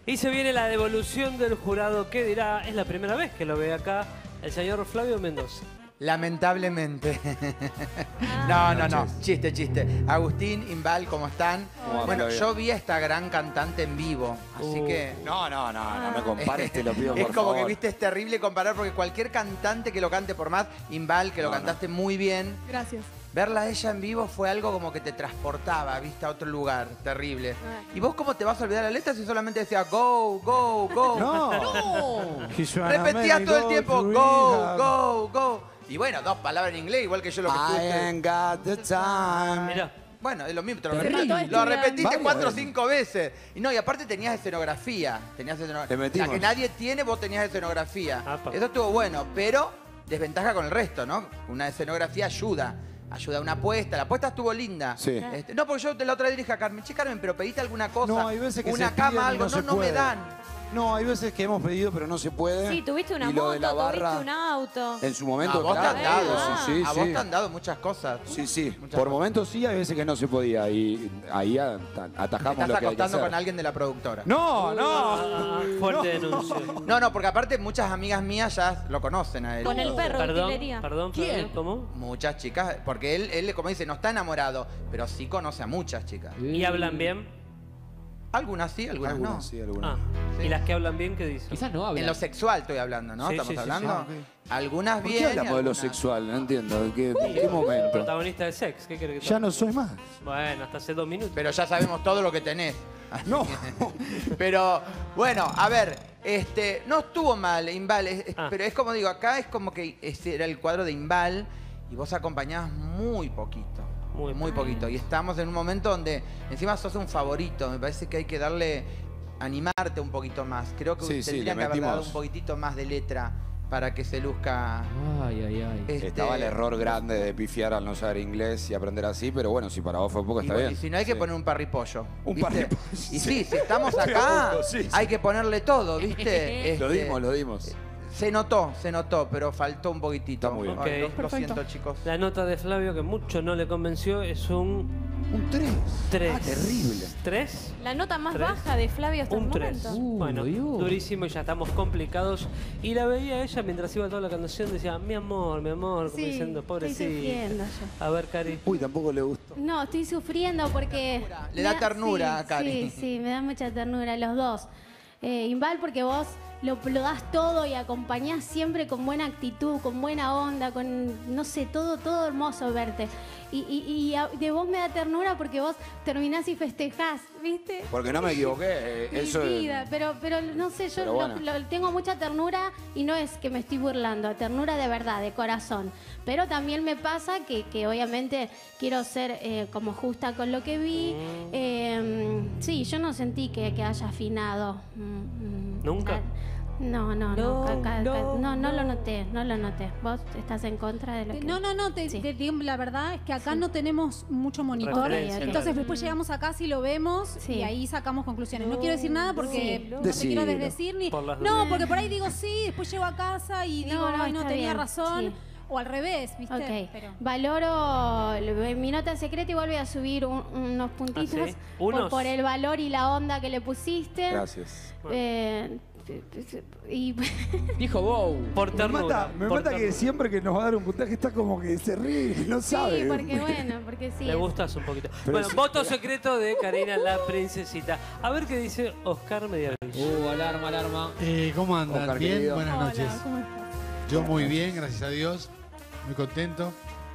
Y se viene la devolución del jurado. ¿Qué dirá? Es la primera vez que lo ve acá el señor Flavio Mendoza. Lamentablemente. No. Chiste. Agustín, Imbal, ¿cómo están? Bueno, yo vi a esta gran cantante en vivo, así que... No me compares, te lo pido por Es como favor. que, viste, es terrible comparar porque cualquier cantante que lo cante, por más, Imbal, que lo cantaste muy bien. Gracias. Verla a ella en vivo fue algo como que te transportaba, viste, a otro lugar, terrible. ¿Y vos cómo te vas a olvidar la letra si solamente decía go, go, go? No. Repetías todo el tiempo go, go, go. Y bueno, 2 palabras en inglés, igual que yo lo que I estuve. ain't got the time. Mirá. Bueno, es lo mismo, te lo, Terrible. lo repetiste Varias 4 o veces. 5 veces. Y no, y aparte tenías escenografía. Le metimos. La que nadie tiene, vos tenías escenografía. Apa. Eso estuvo bueno, pero desventaja con el resto, ¿no? Una escenografía ayuda. Ayuda a una apuesta. La apuesta estuvo linda. Sí. No, porque yo de la otra dije a Carmen, che, Carmen, pero pediste alguna cosa. No, hay veces que una se cama, piden y algo. no se No me puede. dan. No, hay veces que hemos pedido, pero no se puede. Sí, tuviste una Y lo moto, de la barra, tuviste un auto. En su A momento, vos te claro. han dado. Sí, A sí. vos te han dado muchas cosas. Sí. Muchas Por cosas. momentos sí, hay veces que no se podía. Y ahí atajamos Estás lo que hay que acostando hacer. con alguien de la productora. No. Fuerte denuncia. No, porque aparte muchas amigas mías ya lo conocen a él. Con el perro de Perdón, utilería. perdón, Flavio, ¿cómo? Muchas chicas, porque él, como dice, no está enamorado, pero sí conoce a muchas chicas. ¿Y hablan bien? Algunas sí, algunas, no. Algunas sí, algunas. Ah, Sí. ¿y las que hablan bien qué dicen? Quizás no habla. En lo sexual estoy hablando, ¿no? Sí, Estamos sí, sí, hablando. sí. Algunas ¿Por bien. qué hablamos de lo algunas- sexual? No entiendo. ¿En qué momento? Protagonista de Sex, ¿qué querés que te Ya no soy más. Bueno, hasta hace 2 minutos. Pero ya sabemos todo lo que tenés. No. Pero, bueno, a ver, no estuvo mal, Imbal, Ah. pero es como digo, acá es como que ese era el cuadro de Imbal y vos acompañabas muy poquito. Muy poquito. Y estamos en un momento donde encima sos un favorito. Me parece que hay que darle, animarte un poquito más. Creo que Sí, tendrían le que haber dado metimos. un poquitito más de letra para que se luzca. Ay. Estaba el error grande de pifiar al no saber inglés y aprender así, pero bueno, si para vos fue poco, Y, está bueno, bien. y si no hay que Sí. poner un parripollo. Un ¿viste? parripollo, Y sí. sí, si estamos acá, Sí, sí. hay que ponerle todo, ¿viste? Lo dimos. Se notó, pero faltó un poquitito. Está muy bien. Ay, Ok. lo siento, chicos. La nota de Flavio, que mucho no le convenció, es un Un 3. 3. Ah, terrible. ¿3? La nota más ¿Tres? baja de Flavio hasta el Un 3. momento. Bueno, durísimo y ya estamos complicados. Y la veía ella mientras iba toda la canción, decía, mi amor, como Sí, diciendo, estoy pobrecita. sufriendo yo. A ver, Cari. Uy, tampoco le gustó. No, estoy sufriendo porque... Le da ternura sí, a Cari. Sí, me da mucha ternura, los dos. Imbal, porque vos lo das todo y acompañás siempre con buena actitud, con buena onda, con, no sé, todo hermoso verte. Y de vos me da ternura porque vos terminás y festejás, ¿viste? Porque no me equivoqué. Mi Eso vida, pero no sé, yo Pero bueno. tengo mucha ternura y no es que me estoy burlando, ternura de verdad, de corazón. Pero también me pasa que obviamente quiero ser como justa con lo que vi. Sí, yo no sentí que haya afinado. ¿Nunca? No, No, no lo noté. ¿Vos estás en contra de lo que...? No, Sí. te digo la verdad es que acá no tenemos mucho monitor. Referencia, Entonces claro. después llegamos acá, si lo vemos Sí. y ahí sacamos conclusiones. No quiero decir nada porque Sí. no te quiero Decilo. desdecir ni... Por las No, dudas. porque por ahí digo sí, después llego a casa y No, digo, ay, no está tenía bien, razón. sí. O al revés, ¿viste? Ok, Pero... valoro mi nota secreta y voy a subir unos puntitos ¿Ah, sí? ¿Unos? por el valor y la onda que le pusiste. Gracias. Y Dijo wow. Por ternura. Me por mata que ternura. siempre que nos va a dar un puntaje está como que se ríe y no sabe. sí, porque bueno, porque sí. Le gustas un poquito. Pero Bueno, sí. voto secreto de Karina la princesita. A ver qué dice Oscar Mediavilla. Alarma. ¿Cómo andan? Oscar, ¿Bien? querido. Buenas noches. Hola, ¿cómo estás? Yo muy bien, gracias a Dios. Muy contento.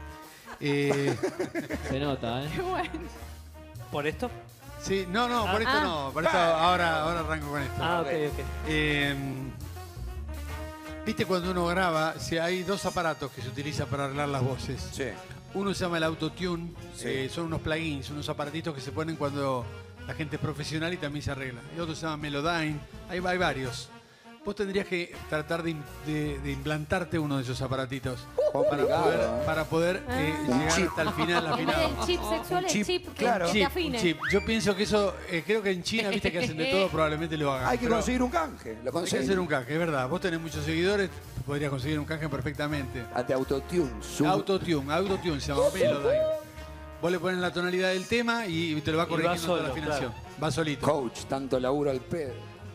Se nota, ¿eh? ¿Por esto? Sí, no, por esto no. Por esto ahora arranco con esto. Ah, ok. Viste cuando uno graba, si hay 2 aparatos que se utilizan para arreglar las voces. Sí. Uno se llama el autotune, Sí. son unos plugins, unos aparatitos que se ponen cuando la gente es profesional y también se arregla. Y otro se llama Melodyne, hay varios. Vos tendrías que tratar de implantarte uno de esos aparatitos para poder llegar chip. hasta el final En vez afinado. del chip sexual, el chip, chip que, claro. que te Chip, afine. un chip. Yo pienso que eso, creo que en China, viste que hacen de todo, probablemente lo hagan. Hay que Pero conseguir un canje. Lo hay que conseguí. hacer un canje, es verdad. Vos tenés muchos seguidores, podrías conseguir un canje perfectamente. Ante Autotune. Autotune se llama Melodyne. Vos le pones la tonalidad del tema y te lo va Y va corrigiendo toda la solo, afinación. Va solito. Coach, tanto laburo al pedo.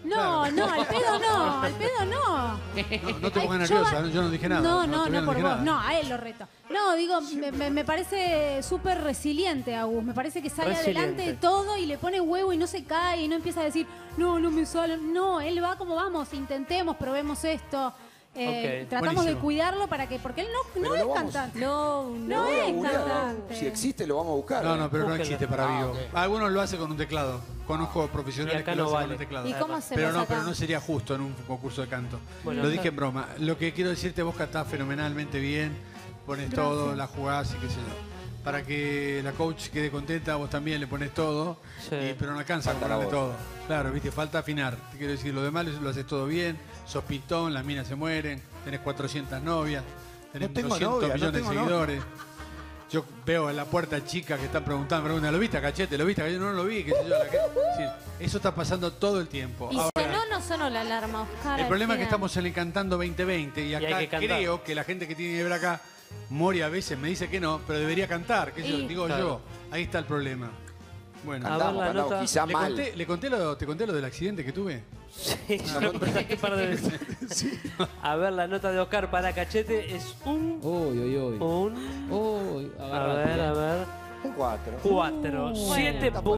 No, no, al pedo no, al pedo no. No te pongas Ay, nerviosa, yo no dije nada. No, todavía no por dije vos. nada. No, a él lo reto. No, digo, me parece súper resiliente, Agus. Me parece que sale Resiliente. adelante de todo y le pone huevo y no se cae y no empieza a decir, no, no me sale. No, él va como vamos, intentemos, probemos esto. Ok, Tratamos buenísimo. de cuidarlo para que, porque él no Pero es lo vamos- cantante. No, Lo No voy a es googlear. cantante. Si existe, lo vamos a buscar. No, no, pero no Búsquenlo. existe para Ah, vivo. ok. Algunos lo hacen con un teclado. Conozco Y profesionales acá que lo no hacen vale. con un teclado. ¿Y cómo hacemos Pero no, acá? pero no sería justo en un concurso de canto. Bueno, lo acá- dije en broma. Lo que quiero decirte, vos cantás fenomenalmente bien, pones todo, la jugás y qué sé yo. Para que la coach quede contenta, vos también le pones todo, Sí. pero no alcanza con Falta la ponerle voz. todo. Claro, viste, falta afinar. Te quiero decir, lo demás lo haces todo bien, sos pintón, las minas se mueren, tenés 400 novias, tenés No tengo 200 novia, no millones de tengo novia. seguidores. Yo veo en la puerta chicas que están preguntando, ¿lo viste a Cachete? ¿Lo viste a Cachete? No lo vi, qué sé yo. Sí, eso está pasando todo el tiempo. Y Ahora, sonó o no sonó la alarma, Oscar. el al problema es que final? estamos en el Cantando 2020 y hay acá que cantar. creo que la gente que tiene que ver acá, Mori a veces me dice que no, pero debería cantar, que Y- digo Claro. yo. Ahí está el problema. Bueno, A ver Cantamos, la cantamos. nota. Quizá ¿te mal. conté lo del accidente que tuve? Sí, yo un par de veces. A ver, la nota de Oscar para Cachete es un... Uy, uy, uy. Un... Uy, A ver, a ver. Un 4. 4. 7 puntos.